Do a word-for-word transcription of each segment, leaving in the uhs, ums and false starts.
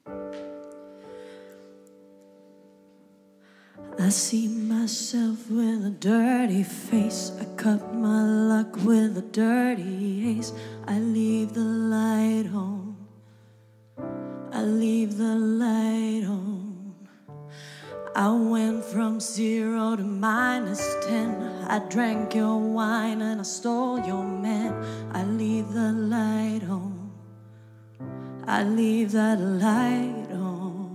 I see myself with a dirty face. I cut my luck with a dirty ace. I leave the light on. I leave the light on. I went from zero to minus ten. I drank your wine and I stole your man. I leave the light on. I leave that light on.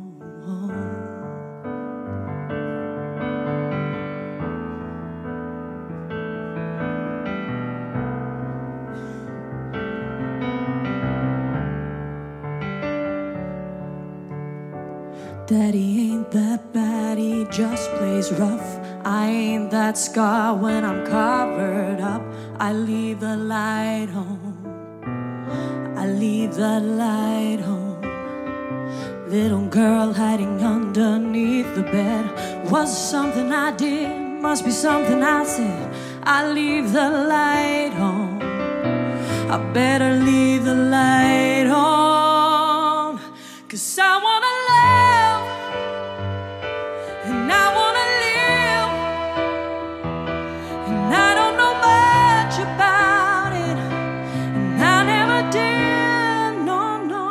Daddy ain't that bad, he just plays rough. I ain't that scar when I'm covered up. I leave the light on. I leave that light on. Little girl hiding underneath the bed. Was something I did, must be something I said. I leave the light on. I better leave the light on. 'Cause I wanna live, and I wanna live, and I don't know much about it, and I never did, no, no.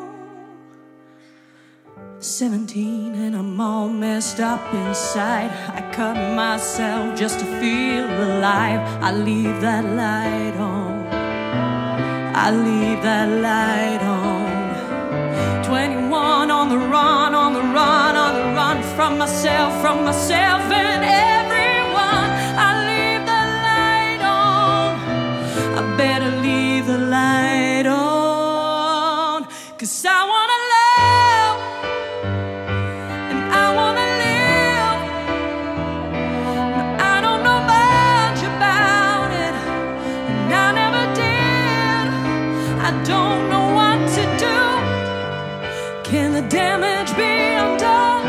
Seventeen and I'm all messed up inside. I cut myself just to feel alive. I leave that light on. I leave that light on. Twenty-one on the run, on the run, on the run from myself, from myself and everyone. I leave the light on. I better leave the light on. 'Cause I wanna love, and I wanna live. No, I don't know much about it, and I never did. I don't know what to do. Can the damage be undone?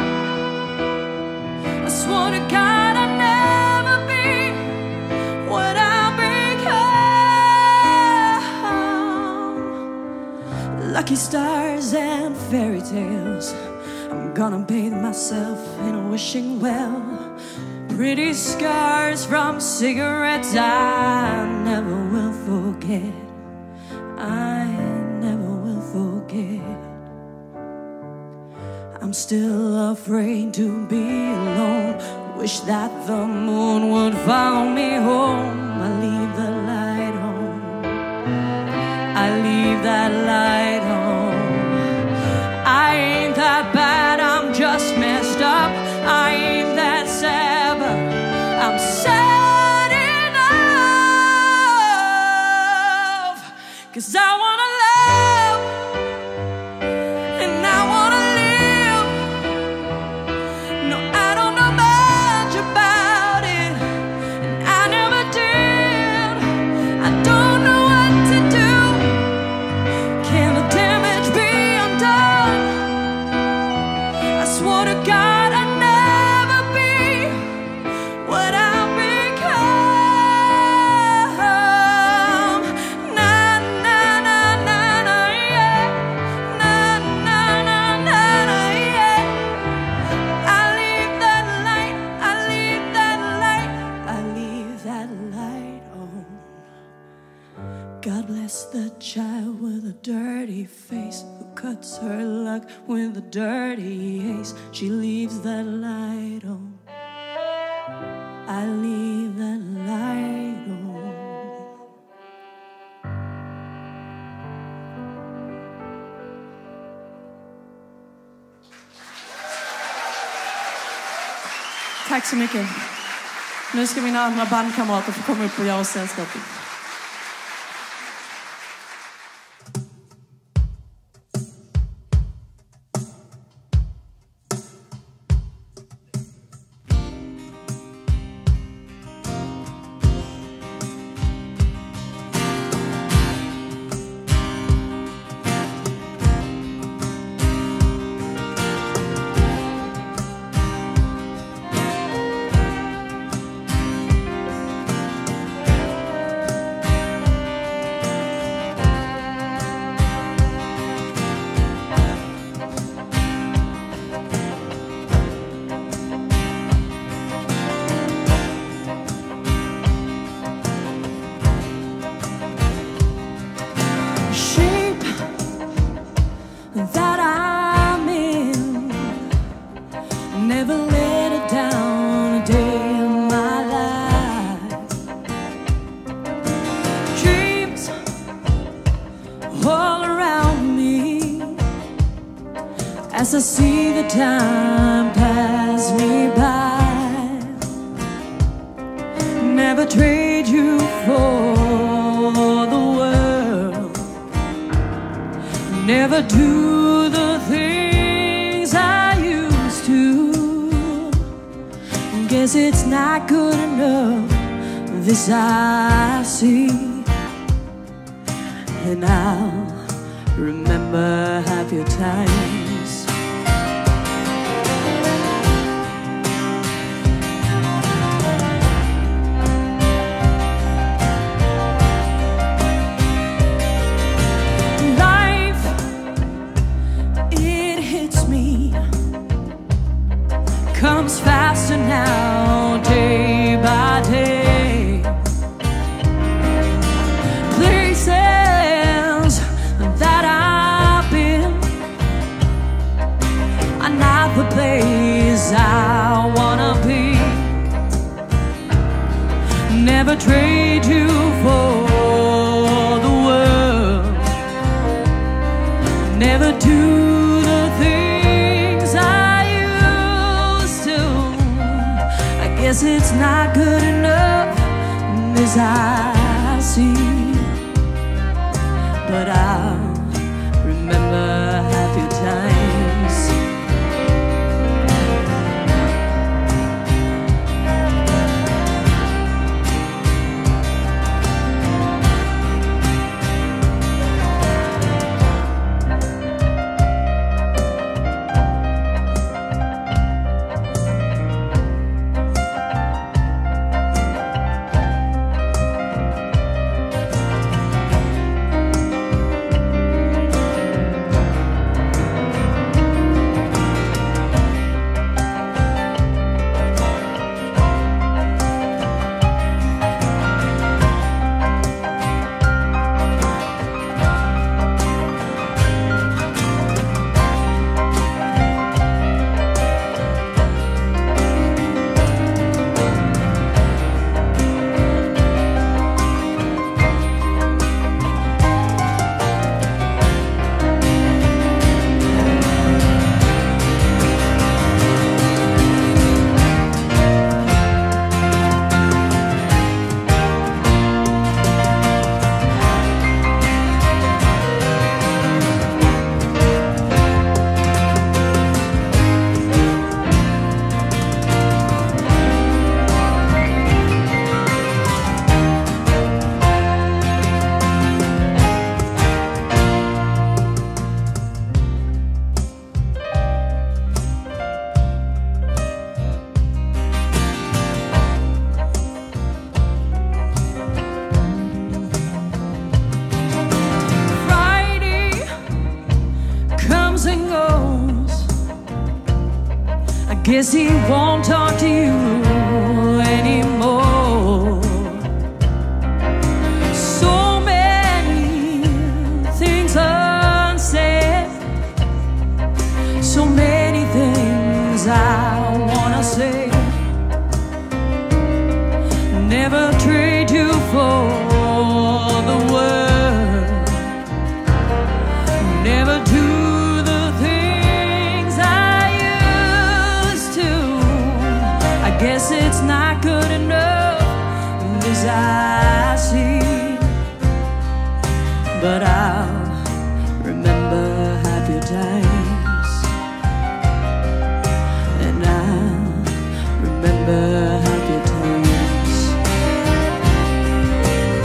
I swore to God I'd never be what I become. Lucky stars and fairy tales, I'm gonna bathe myself in a wishing well. Pretty scars from cigarettes I never will forget. I never will forget. I'm still afraid to be alone. Wish that the moon would follow me home. I leave the light on. I leave that light on. I ain't that bad, I'm just messed up. I ain't that sad, but I'm sad enough. 'Cause I wanna love, and I wanna live. No, I don't know much about it, and I never did. I don't know what to do. Can the damage be undone? I swore to God I'd never be what I've become. Na na na na na yeah. Na na na na na yeah. I leave that light, I leave that light, I leave that light on. God bless the child with a dirty face who cuts her luck with a dirty ace. She leaves that light on. I leave that light on. Tack så mycket. Nu ska mina andra bandkamrater få komma upp och göra oss sällskap. I see the time pass me by. Never trade you for the world. Never do the things I used to. Guess it's not good enough, this I see. And I'll remember happier times. Life, it hits me, comes faster now, day by day. Places that I've been are not the place I wanna be. Never trade you for the world. Never do the things I used to. I guess it's not good enough, as I see. But I'll remember happier times. Guess he won't talk to you anymore. So many things unsaid, so many things I wanna say. Never trade you for the world. Never do guess it's not good enough, as I see. But I'll remember happier times, and I'll remember happier times.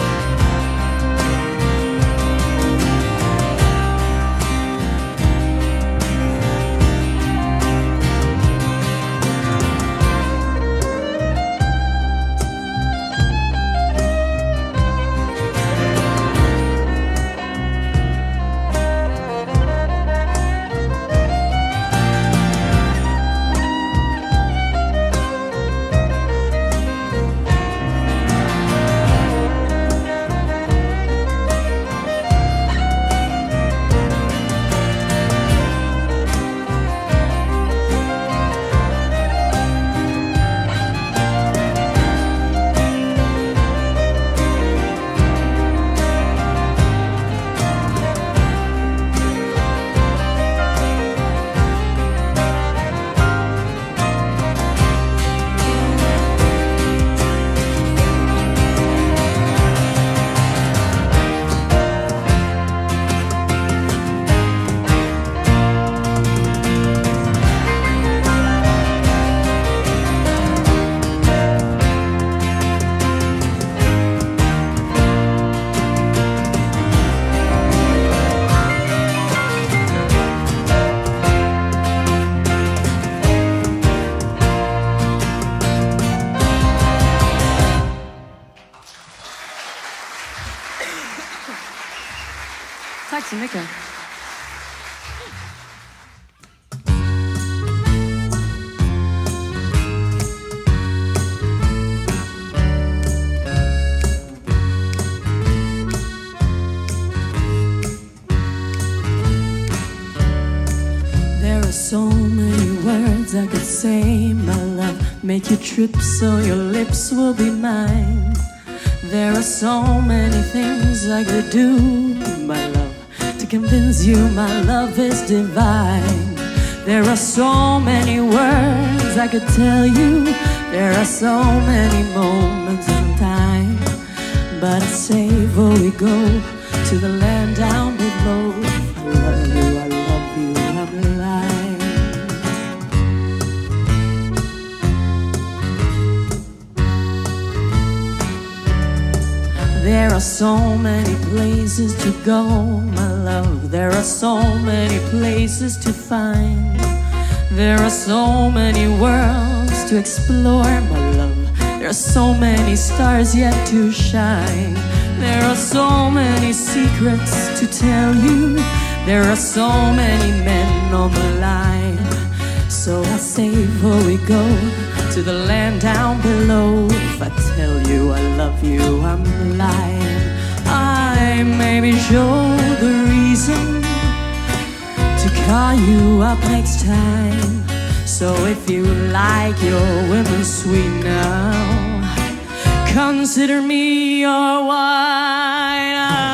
Tack så mycket. So many words I could say, my love. Make you trip so your lips will be mine. There are so many things I could do, my love, to convince you my love is divine. There are so many words I could tell you. There are so many moments in time. But it's safe before we go to the land down below. I love you, I love you, I'm alive. There are so many places to go, my love. There are so many places to find. There are so many worlds to explore, my love. There are so many stars yet to shine. There are so many secrets to tell you. There are so many men on the line. So I say before we go to the land down below, if I tell you I love you, I'm lying. I maybe show the reason to call you up next time. So if you like your women sweet now, consider me your wine.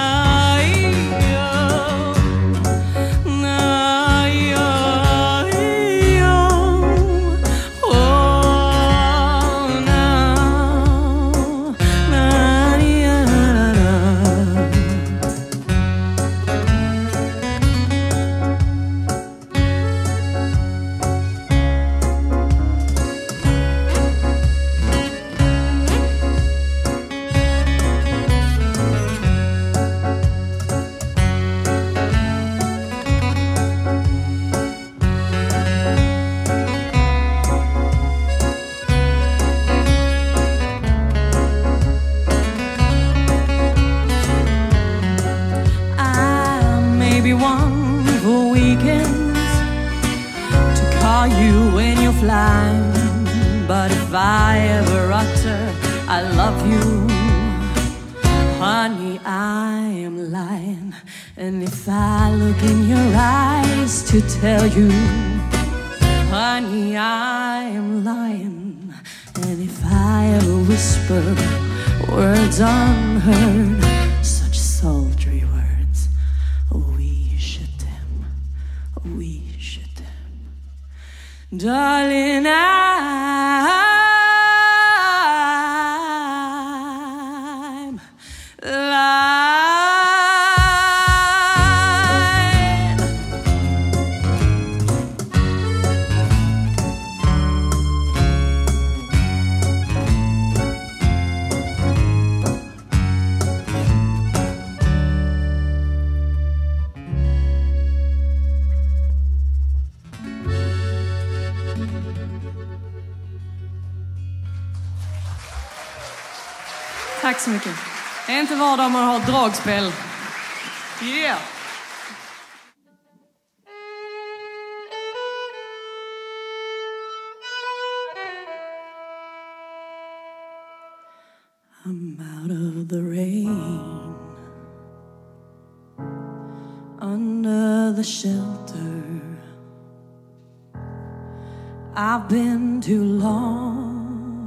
You when you're flying, but if I ever utter I love you, honey, I am lying. And if I look in your eyes to tell you, honey, I am lying. And if I ever whisper words unheard, such sultry words, we should them, we should them. Darling, I'm lying. Tack så mycket. Det är inte var dag man har dragspel. Yeah! I'm out of the rain, under the shelter. I've been too long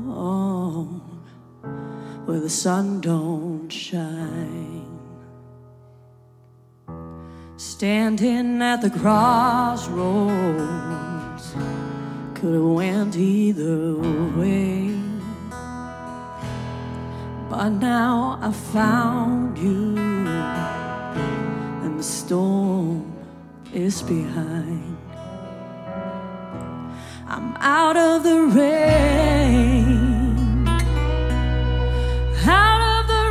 where the sun don't shine, standing at the crossroads, could have went either way. But now I found you, and the storm is behind. I'm out of the rain, out of the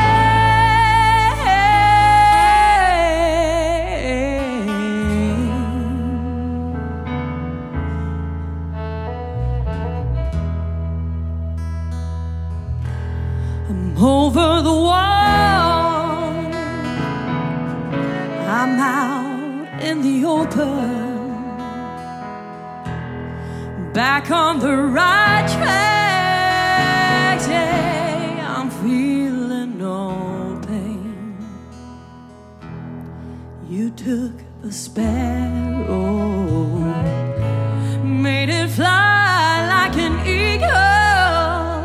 rain. I'm over the wall, I'm I'm out in the open, back on the right track. Yeah, I'm feeling no pain. You took a sparrow, made it fly like an eagle.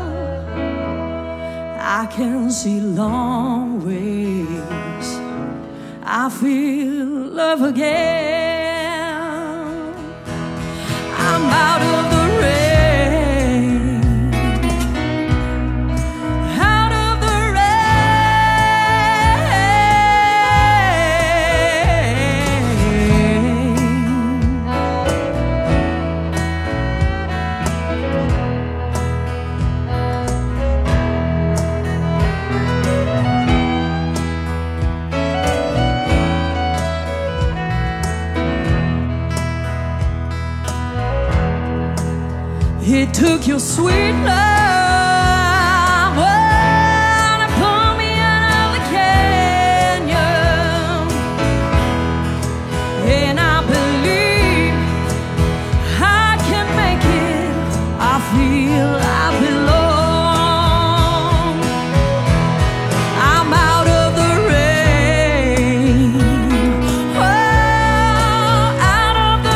I can see long ways, I feel love again. I'm out of the rain, out of the It took your sweet love, oh, to pull me out of the canyon. And I believe I can make it. I feel I belong. I'm out of the rain, oh, out of the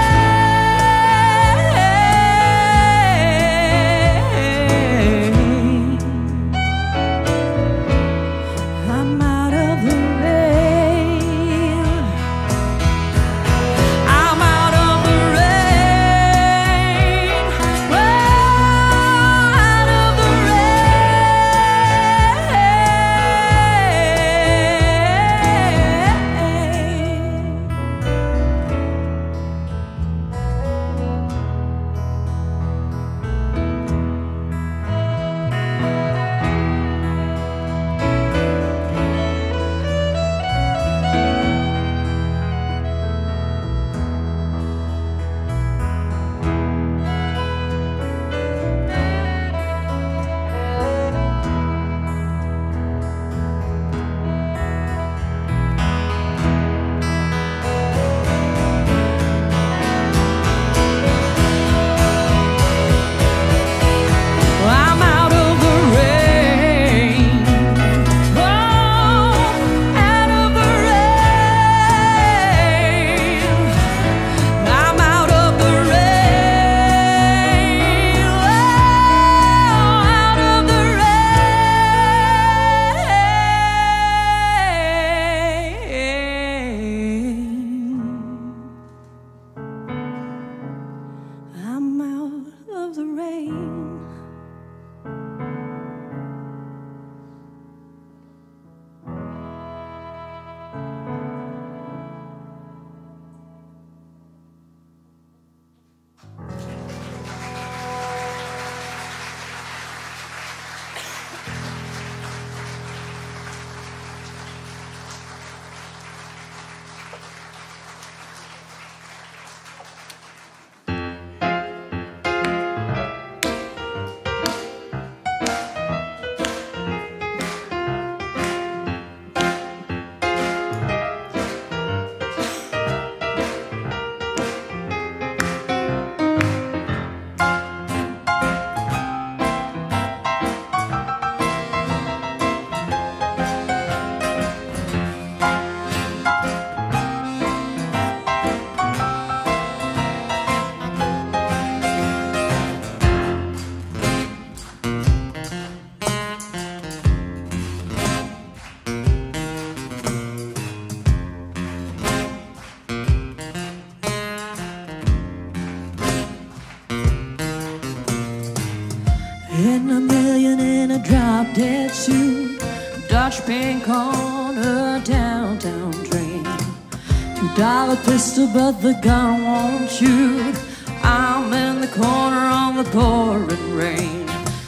In a million in a drop dead suit, Dutch pink on a downtown train. Two dollar pistol but the gun won't shoot. I'm in the corner on the pouring rain.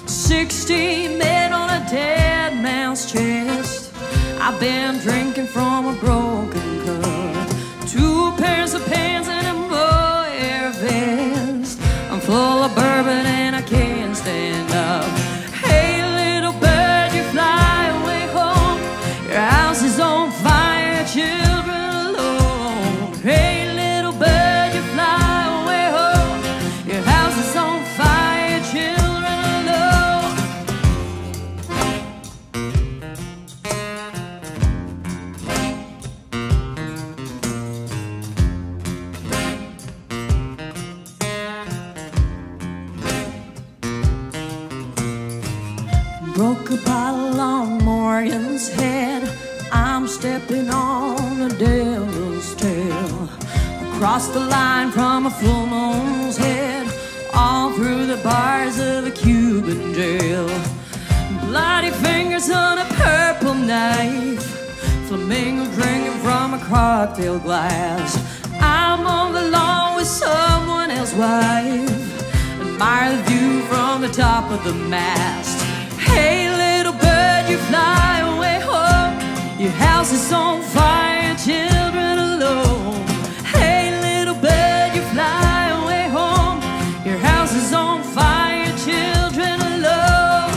Sixteen men on a dead man's chest. I've been drinking from a broken cup. Two pairs of pants and a Moyer vest. I'm full of bourbon and I can't stand up. Hey little bird, you fly away home. Your house is on fire, children While on Morgan's head, I'm stepping on the devil's tail. Across the line from a full moon's head, all through the bars of a Cuban jail. Bloody fingers on a purple knife, flamingo drinking from a cocktail glass. I'm on the lawn with someone else's wife, admire the view from the top of the mast. Hey little bird, you fly away home, your house is on fire, children alone. Hey little bird, you fly away home, your house is on fire, children alone.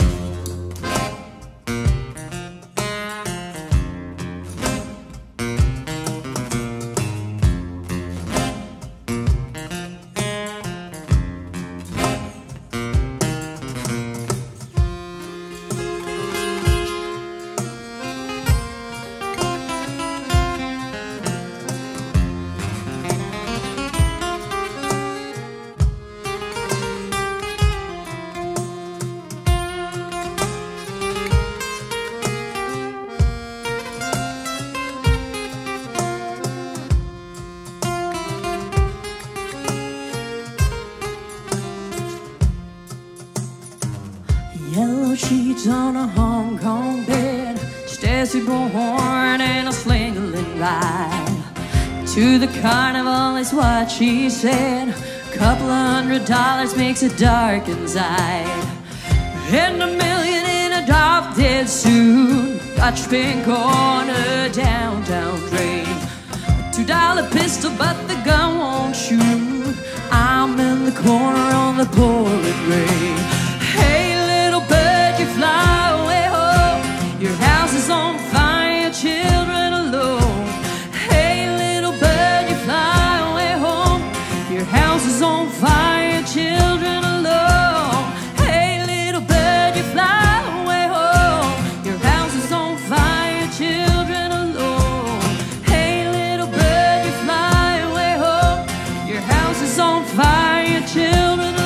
Yellow sheets on a Hong Kong bed, Stacy Bullhorn and a slingerland ride. To the carnival is what she said, couple of hundred dollars makes it dark inside. And a million in a drop dead suit, Dutch pink on a downtown train. Two dollar pistol but the gun won't shoot, I'm in the corner on the pouring rain. Hey little bird, you fly away home, your house is on fire, children alone. Hey little bird, you fly away home, your house is on fire, children alone. Hey little bird, you fly away home, your house is on fire, children alone. Hey little bird, you fly away home, your house is on fire, children alone.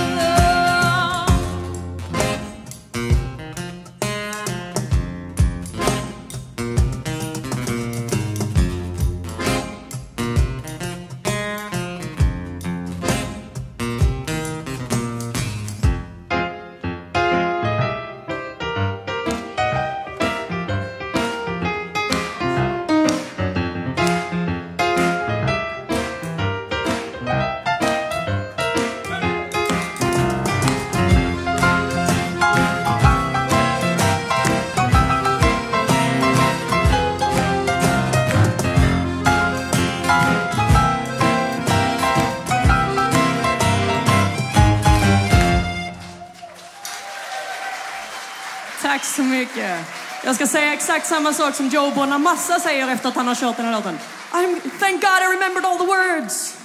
Tack så mycket. Jag ska säga exakt samma sak som Joe Bonamassa säger efter att han har kört den här låten. I'm, thank God I remembered all the words.